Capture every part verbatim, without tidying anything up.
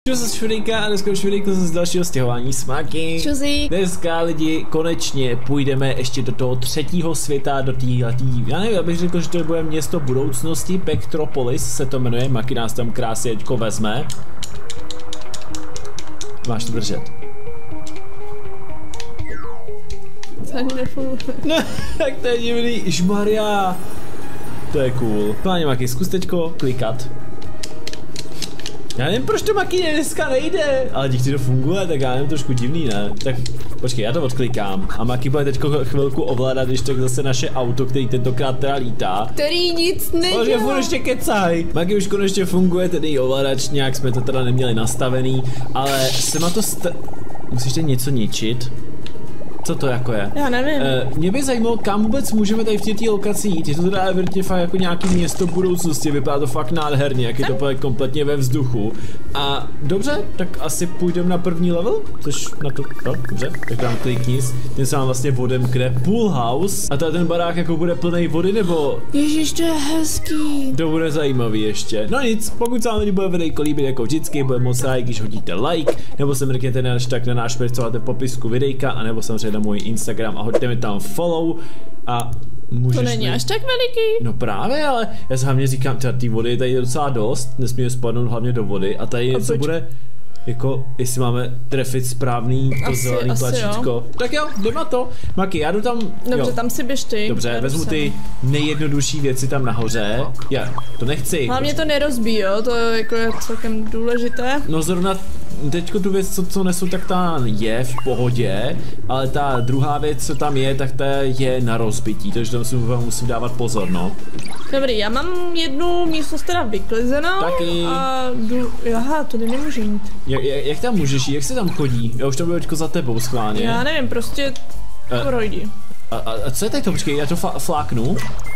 Čus Švedejka a dneska už Švedejko z dalšího stěhování Smaky. Čuzík. Dneska lidi konečně půjdeme ještě do toho třetího světa, do téhletý, já nevím, abych řekl, že to bude město budoucnosti, Pectropolis se to jmenuje, Maki nás tam krásně teďko vezme. Máš to držet. To ani nefunguje. No, tak to je divný, Ježmarja. To je cool. Páně Maki, zkus teďko klikat. Já nevím, proč to Maki dneska nejde, ale díky to funguje, tak já nevím, trošku divný, ne? Tak počkej, já to odklikám a Maki bude teďko chvilku ovládat, když tak zase naše auto, který tentokrát teda lítá. Který nic nedělá. Ale furt ještě kecaj. Maki už konečně funguje, tedy ovladač, nějak jsme to teda neměli nastavený, ale se má to st... Musíte něco ničit? Co to jako je? Já nevím. Uh, mě by zajímalo, kam vůbec můžeme tady v této lokaci jít. Je to teda evidentně fakt jako nějaký město budoucnosti, vypadá to fakt nádherně, jak je to kompletně ve vzduchu. A dobře, tak asi půjdeme na první level, což na to, no, dobře, tak dám klikni, ten se vám vlastně odemkne, pool house. A tady ten barák jako bude plný vody, nebo? Ježiš, to je hezký. To bude zajímavý ještě. No nic, pokud se vám lidi bude videjko líbit jako vždycky, bude moc rád, když hodíte like, nebo se mrkněte na tak na náš web, co máte v popisku videjka, anebo samozřejmě na můj Instagram a hoďte mi tam follow a můžeš... To není mi... až tak veliký. No právě, ale já si hlavně říkám, že ty vody je tady docela dost, nesmíme spadnout hlavně do vody a tady něco bude... Jako, jestli máme trefit správný to asi, zelený asi tlačítko. Jo. Tak jo, jdem na to. Maki, já jdu tam... Dobře, jo. tam si běž ty. Dobře, já vezmu ty nejjednodušší věci tam nahoře. Já to nechci. Hlavně to nerozbíjí, jo, to je jako je celkem důležité. No zrovna teďko tu věc, co, co nesu, tak ta je v pohodě, ale ta druhá věc, co tam je, tak ta je na rozbití, takže tam musím, musím dávat pozor, no. Dobrý, já mám jednu místnost teda vyklizenou. Taky. A jdu, aha, to nemůžu jít. Jak, jak, jak tam můžeš jít, jak se tam chodí? Já už tam budu teďko za tebou schválně. Já nevím, prostě uh, projdi. A, a, a co je tady to, počkej, já to fláknu.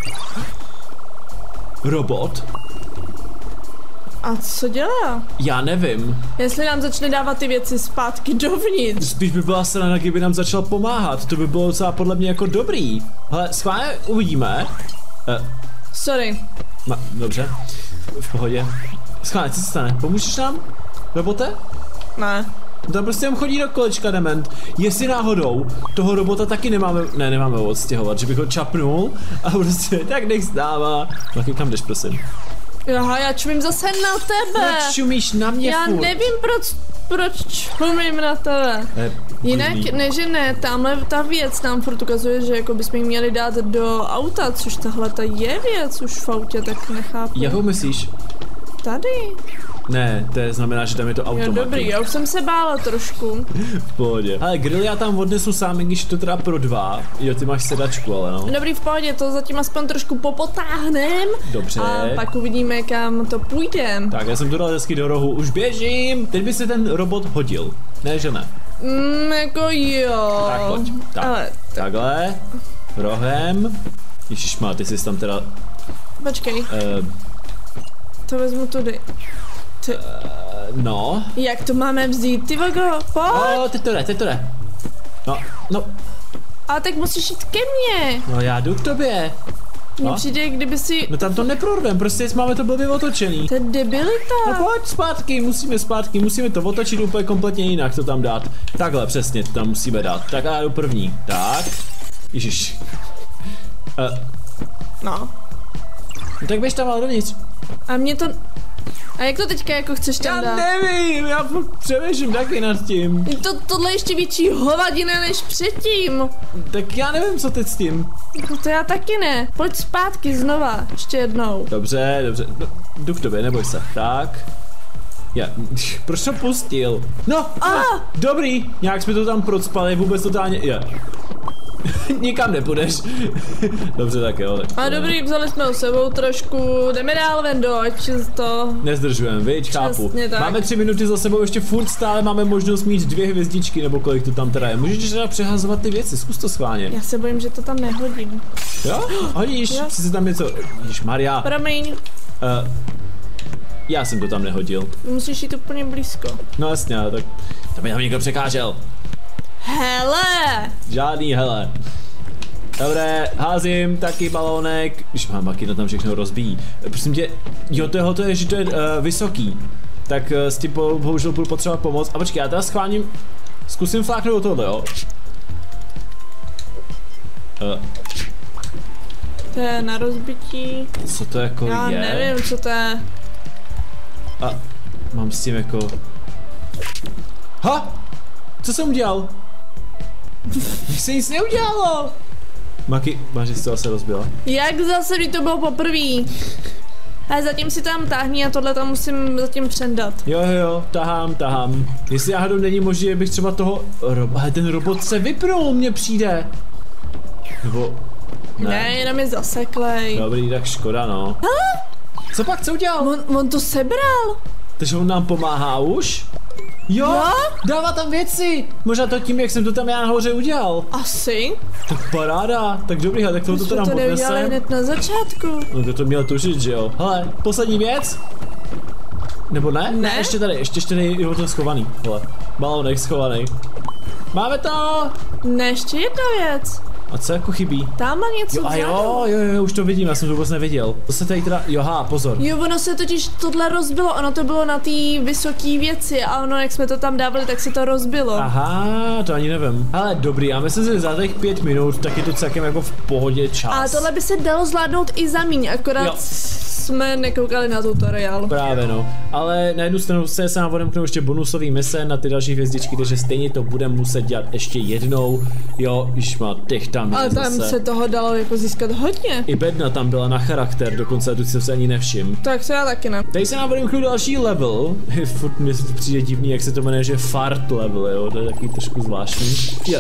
Robot? A co dělá? Já nevím. Jestli nám začne dávat ty věci zpátky dovnitř. Spíš by byla strana, kdyby nám začal pomáhat, to by bylo docela podle mě jako dobrý. Hele, schválně uvidíme. Uh, Sorry. Ma, dobře, v pohodě. Schválně, co se stane? Pomůžeš nám? Robote? Ne. Tam prostě jen chodí do kolečka dement. Jestli náhodou toho robota taky nemáme, ne, nemáme ho odstěhovat, že bych ho čapnul a prostě tak nech stává. Taky kam jdeš, prosím? Aha, já čumím zase na tebe. Proč čumíš na mě Já furt? nevím, proč, proč čumím na tebe. Eh, Jinak, ne, že ne, tamhle ta věc nám furt ukazuje, že jako bychom ji měli dát do auta, což tahle ta je věc už v autě, tak nechápu. Jakou myslíš? Tady. Ne, to je, znamená, že tam je to automat. Jo, dobrý, já už jsem se bála trošku. V pohodě. Ale grill já tam odnesu sám, i když to teda pro dva. Jo, ty máš sedačku, ale no. Dobrý, v pohodě, to zatím aspoň trošku popotáhnem. Dobře. A pak uvidíme, kam to půjdem. Tak, já jsem to dal hezky do rohu, už běžím. Teď by se ten robot hodil. Ne, že ne. Mm, jako jo. Tak pojď. Tak. Ale... Takhle. Rohem. Ježišmá, ty jsi tam teda... Počkej. Uh, to vezmu tudy. Ty... Uh, no. Jak to máme vzít, ty vago? Pojď. O, teď to jde, teď to jde. No, no. A tak musíš jít ke mně. No já jdu k tobě. Mně No. přijde, kdyby si... No tam to neprorvem, prostě máme to blbě otočený. To je debilita. No pojď zpátky, musíme zpátky, musíme to otočit úplně kompletně jinak, to tam dát. Takhle, přesně, to tam musíme dát. Tak já jdu první. Tak. Ježiš. Uh, No. no tak běž tam ale dovnitř. A mě to... A jak to teďka jako chceš tam Já dát? nevím, já přemýšlím taky nad tím. To, tohle je ještě větší hovadina než předtím. Tak já nevím, co teď s tím. No to já taky ne. Pojď zpátky znova, ještě jednou. Dobře, dobře, no, jdu k tobě, neboj se. Tak. Já, proč to pustil? No, Ah! no, dobrý, nějak jsme to tam procpali, vůbec totálně, je. Nikam nepůjdeš. Dobře, tak jo. Tak A dobrý, vzali jsme ho sebou trošku, jdeme dál ven do, ať to... Nezdržujeme, viď, chápu. Tak. Máme tři minuty za sebou, ještě furt stále máme možnost mít dvě hvězdičky, nebo kolik to tam teda je. Můžeš teda přehazovat ty věci, zkus to schválně. Já se bojím, že to tam nehodím. Jo? Hodíš, Jo. přece tam něco, Ježišmarja. Promiň, Uh, já jsem to tam nehodil. musíš jít úplně blízko. No jasně, ale tak to mi tam někdo překážel. Hele! Žádný hele. Dobré, házím taky balónek. Už mám Maki, to tam všechno rozbíjí. Prosím tě, jo, to je, to je, že to je uh, vysoký. tak s tím bohužel budu potřebovat pomoc. A počkej, já teda schválním, zkusím fláknout do tohle, jo? Uh. To je na rozbití. Co to jako já je? Já nevím, co to je. A mám s tím jako... Ha! Co jsem udělal? Mně se nic neudělalo! Maki, máš, že jsi to zase rozbila? Jak zase, když to bylo poprvé? Ale zatím si tam táhni a tohle tam musím zatím přendat. Jo, jo, jo, tahám, tahám. Jestli náhodou není možné, bych třeba toho... Ro... Ale ten robot se vypnul, mně přijde. Nebo... Ne, ne jenom je zaseklej. Dobrý, tak škoda, no. Ha? Co pak, co udělal? On, on to sebral. Takže on nám pomáhá už? Jo, jo, dává tam věci. Možná to tím, jak jsem to tam já nahoře udělal. Asi. Tak paráda, tak dobrý, tak tohle to tam odnesem. My jsme to neudělali hned na začátku. No to to měl tušit, že jo. Hele, poslední věc. Nebo ne? Ne, ne ještě tady, ještě, ještě tady je to schovaný. Hele, balónek schovaný. Máme to! Ne, ještě jedna věc. A co jako chybí? Tam má něco jo, a jo, jo, jo, už to vidím, já jsem to vůbec neviděl. To se tady teda, joha, pozor. Jo, ono se totiž tohle rozbilo, ono to bylo na té vysoké věci a ono, jak jsme to tam dávali, tak se to rozbilo. Aha, to ani nevím. Ale dobrý, já myslím, že za těch pět minut, tak je to celkem jako v pohodě čas. A tohle by se dalo zvládnout i za míň, akorát jo. jsme nekoukali na tutoriál. Právě no, ale na jednu stranu se se nám odemknou ještě bonusový mise na ty další hvězdičky, takže stejně to budeme muset dělat ještě jednou. Jo, již má těch tam. Ale tam zase. se toho dalo jako získat hodně. I bedna tam byla na charakter, dokonce tu jsem se ani nevšim. Tak to já taky ne. Tady se nám odemknou další level. Furt mi se to přijde divný, jak se to jmenuje, že fart level, jo, to je takový trošku zvláštní. Je.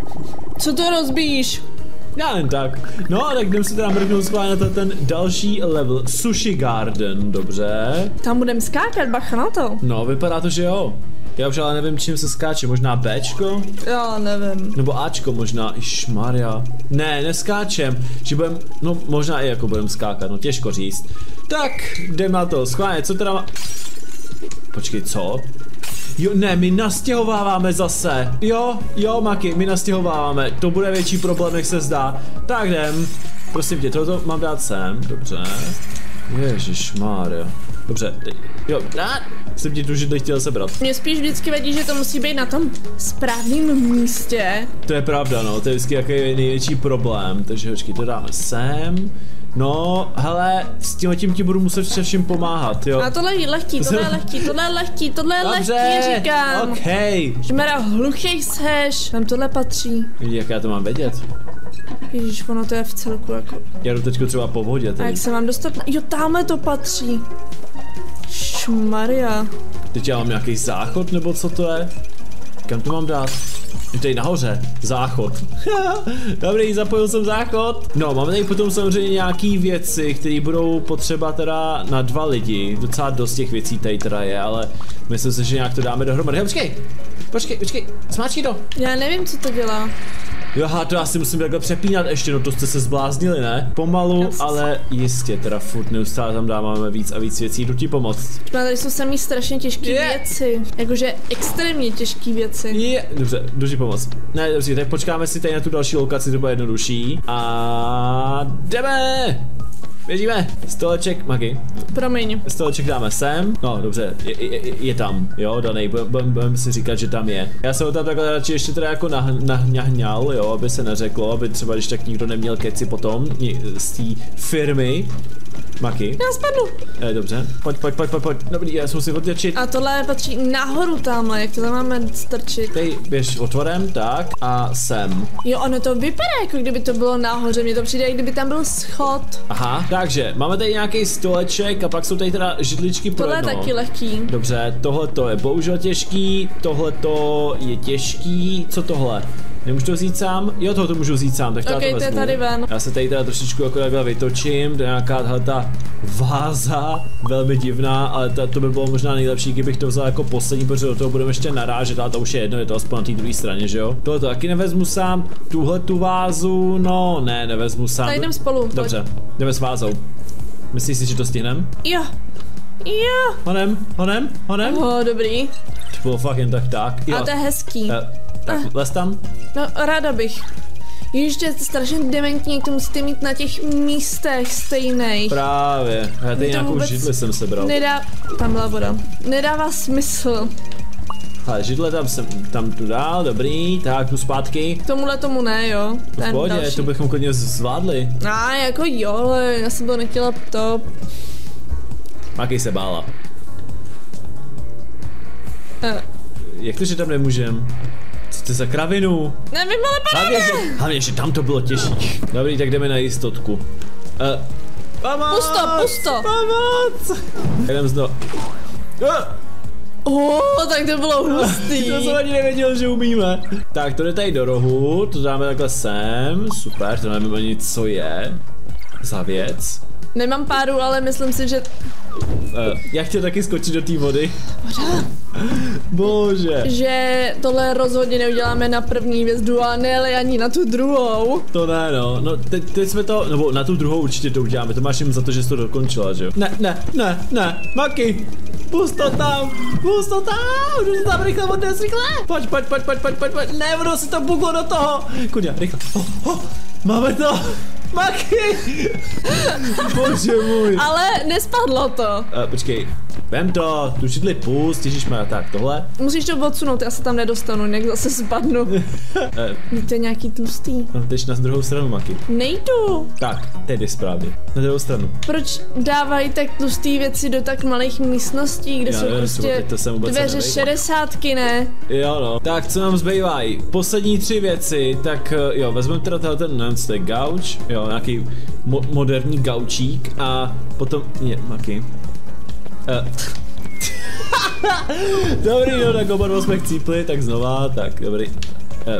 Co to rozbíjíš? Já jen tak. No, tak jdem si teda mrknout schválně na ten další level. Sushi Garden, dobře. Tam budem skákat, bacha na to. No, vypadá to, že jo. Já už ale nevím, čím se skáče, možná Bčko? Já nevím. Nebo Ačko možná, Išmarja. Ne, neskáčem, že budem, no možná i jako budem skákat, no těžko říct. Tak, jdem na to, schválně, co teda má... Počkej, co? Jo, ne, my nastěhováváme zase. Jo, jo, Maki, my nastěhováváme. To bude větší problém, jak se zdá. Tak jdem. Prosím tě, tohle mám dát sem, dobře. Ježišmarja. Dobře, teď, jo, a, jsem ti důležitě chtěl sebrat. Mně spíš vždycky vadí, že to musí být na tom správném místě. To je pravda, no, to je vždycky jaký je největší problém, takže počkej, to dáme sem. No, hele, s tím tím ti budu muset všem pomáhat, jo. A tohle je lehký, tohle je lehký, tohle je lehký, tohle je Dobře, lehký, říkám. okej. Okay. Žmera, hluchej seš, tam tohle patří. Jak já to mám vědět? Ježíš, ono to je v celku jako... Já jdu teďko třeba po vodě. A jak se mám dostat na... Jo, tamhle to patří. Šmaria. Teď já mám nějaký záchod, nebo co to je? Kam to mám dát? Je tady nahoře, záchod. Dobrý, zapojil jsem záchod. No, máme tady potom samozřejmě nějaký věci, které budou potřeba teda na dva lidi. Docela dost těch věcí tady teda je, ale myslím si, že nějak to dáme dohromady. Hej, počkej, počkej, počkej, smáčkej to. Já nevím, co to dělá. Joha, to já si musím takhle přepínat ještě, no to jste se zbláznili, ne? Pomalu, ale jistě, teda furt neustále tam dáváme víc a víc věcí, jdu ti pomoct. Tady jsou samý strašně těžké yeah. věci, jakože extrémně těžké věci. Yeah. Dobře, jdu ti pomoct. Ne, dobře, tak počkáme si tady na tu další lokaci, to bude jednodušší. A jdeme! Běžíme, stoleček, Magi. Promiň. Stoleček dáme sem. No, dobře, je, je, je tam, jo, danej, budeme budem si říkat, že tam je. Já jsem ho tam takhle radši ještě teda jako nahňal, jo, aby se neřeklo, aby třeba když tak nikdo neměl keci potom z té firmy. Maki. Já spadnu. E, dobře, pojď, pojď, pojď, pojď, pojď, dobrý, já se musím odtěčit. A tohle patří nahoru tamhle, jak to tam máme strčit. Tady běž otvorem, tak a sem. Jo, ono to vypadá, jako kdyby to bylo nahoře, mně to přijde, jak kdyby tam byl schod. Aha, takže máme tady nějaký stoleček a pak jsou tady teda židličky pro tohle jedno. je taky lehký. Dobře, tohle to je bohužel těžký, tohle to je těžký, co tohle? Nemůžu to vzít sám? Jo, tohle to můžu vzít sám, tak okay, já to vezmu. To je tady ven. Já se tady teda trošičku jako takhle vytočím, to je nějaká tahleta váza, velmi divná, ale ta, to by bylo možná nejlepší, kdybych to vzal jako poslední, protože do toho budeme ještě narážet, ale to už je jedno, je to aspoň na té druhé straně, že jo? Tohle to taky nevezmu sám, tuhle tu vázu, no ne, nevezmu sám. Tak jdem spolu. Dobře, jdeme s vázou. Myslíš si, že to stihnem? Jo. Jo. Honem, honem, honem. Oh, dobrý. To bylo fakt jen tak tak. Jo. A to je hezký. E, tak, les tam. No, ráda bych. Ještě je to strašně dementní, jak to musíte mít na těch místech stejných. Právě. Já tady nějakou vůbec židli jsem sebral. Nedá... Tam byla voda. Nedává smysl. Ale židle tam jsem, tam tu dál, dobrý, tak tu zpátky. K tomuhle tomu ne, jo. To v pohodě, to bychom klidně zvládli. A jako jo, ale já jsem to nechtěla to. Makej se bála. Uh. Jak to, že tam nemůžem? Co to je za kravinu? Nevím, ale Hlavně, že, hlavně, že tam to bylo těžší. Dobrý, tak jdeme na jistotku. Uh, pomoc! Pusto, pusto! Pomoc! Jdem znovu. Uh. Oh, tak to bylo hustý. To jsem ani nevěděl, že umíme. Tak, to jde tady do rohu, to dáme takhle sem, super, to nevím ani co je za věc. Nemám páru, ale myslím si, že... Uh, já chtěl taky skočit do té vody. Bože. Že tohle rozhodně neuděláme na první hvězdu a ne ani na tu druhou. To ne, no. No, teď, teď jsme to, nebo na tu druhou určitě to uděláme, to máš jim za to, že jsi to dokončila, že jo? Ne, ne, ne, ne, Maki, pust to tam, pust to tam, jdu to tam rychle, odnes, rychle. Pojď, pojď, pojď, pojď, pojď, pojď, pojď, ne, ono si to buglo do toho. Kuďa, rychle, oh, oh, máme to. Maki! Bože můj. Ale nespadlo to. Uh, počkej, vem to, tu židli pust, ježišmarja, tak tohle. Musíš to odsunout, já se tam nedostanu, jinak zase spadnu. uh, To je nějaký tlustý. no, teď na druhou stranu, Maki. Nejdu. Tak, teď jdi správně, na druhou stranu. Proč dávají tak tlustý věci do tak malých místností, kde Já jsou nevím, prostě to jsem vůbec dveře nevěděl. šedesátky, ne? Jo no, tak co nám zbývají? Poslední tři věci, tak jo, vezmeme teda tenhle ten, nevím, co to je gauč, jo, nějaký mo moderní gaučík a potom, je, Maki. Uh. Dobrý, no, tak oba dva jsme chcípli, tak znova, tak dobrý. Uh.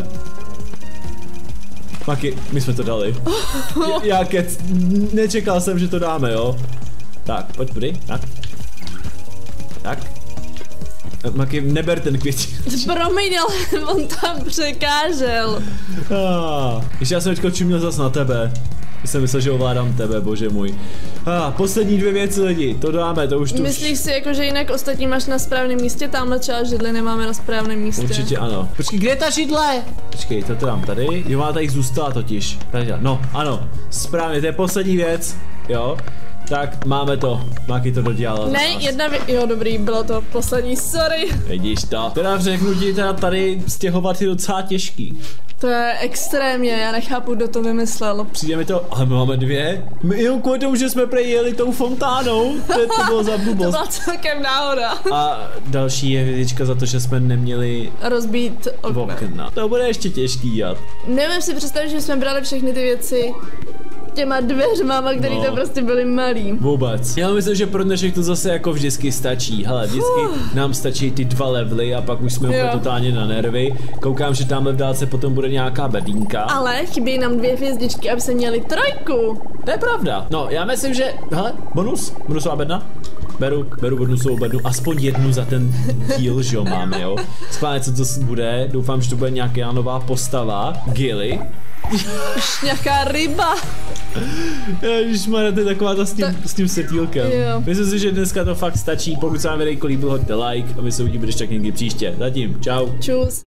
Maki, my jsme to dali. Já kec, nečekal jsem, že to dáme, jo. Tak, pojď tudy, tak. Tak. Maki, neber ten květ. Promiň, ale on tam překážel. Ah, ještě já jsem teďko čuměl zas na tebe. Jsem myslel, že ovládám tebe, bože můj. Ah, poslední dvě věci lidi, to dáme, to už tu. Myslíš si jako, že jinak ostatní máš na správném místě, tamhle třeba židli nemáme na správném místě? Určitě ano. Počkej, kde je ta židle? Počkej, to dám tady. Jo, ona tady zůstala totiž. Tady, no, ano, správně, to je poslední věc, jo. Tak, máme to. Maki to dodělala. Ne, jedna vě... Jo, dobrý, bylo to poslední, sorry. Vidíš to. Teda řeknu ti, teda tady stěhovat je docela těžký. To je extrémně, já nechápu, kdo to vymyslel. Přijde mi to, ale my máme dvě. My jenom kvůli tomu, že jsme prej jeli tou fontánou. To, je, to bylo za To blbost. byla celkem náhoda. A další je vědička za to, že jsme neměli Rozbít okna. okna. To bude ještě těžký dělat. Nevím si představit, že jsme brali všechny ty věci těma dveřma, který No. to prostě byly malý. Vůbec. Já myslím, že pro dnešek to zase jako vždycky stačí. Hele, vždycky nám stačí ty dva levely a pak už jsme úplně Jo. totálně na nervy. Koukám, že tamhle v dálce potom bude nějaká bedínka. Ale chybí nám dvě hvězdičky, aby se měli trojku. To je pravda. No, já myslím, že, hele, bonus, bonusová bedna. Beru, beru bonusovou bednu, aspoň jednu za ten díl, že jo, máme, jo. Schválně, co to bude, doufám, že to bude nějaká nová postava. Gilly. Už nějaká ryba. Ježišmarja, to je taková ta s tím, s tím setýlkem. Jo. Myslím si, že dneska to fakt stačí. Pokud se vám videjko líbilo, hoďte like a my se uvidíme ještě tak někdy příště. Zatím, čau. Čus.